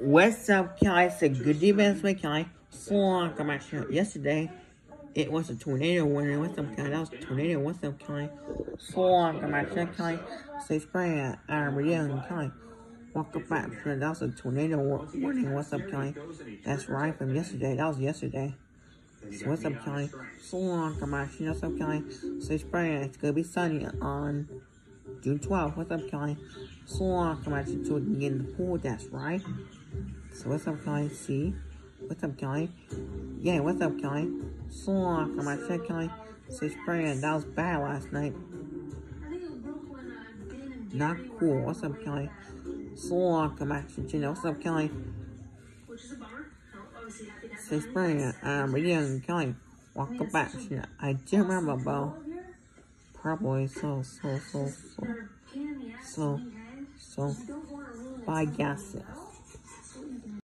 What's up, Kelly? It's a good events with Kelly. Come back here. Yesterday, it was a tornado warning. What's up, Kelly? That was a tornado. What's up, Kelly? Come back here, Kelly. Say spray at young Kelly. Walk up back here. That was a tornado warning. What's up, Kelly? That's right from yesterday. That was yesterday. So what's up, Kelly? Come back here. What's up, Kelly? Say spray. It's gonna be sunny on June 12th. What's up, Kelly? Come back here to get in the pool. That's right. So what's up, Kelly? See? What's up, Kelly? Yeah, what's up, Kelly? Come on, check, Kelly. Say spraying. That was bad last night. Not cool. What's up, Kelly? Come on, Gina. What's up, Kelly? Say spraying. Young Kelly. Walk up back. I do remember, bro. Probably so. By guesses.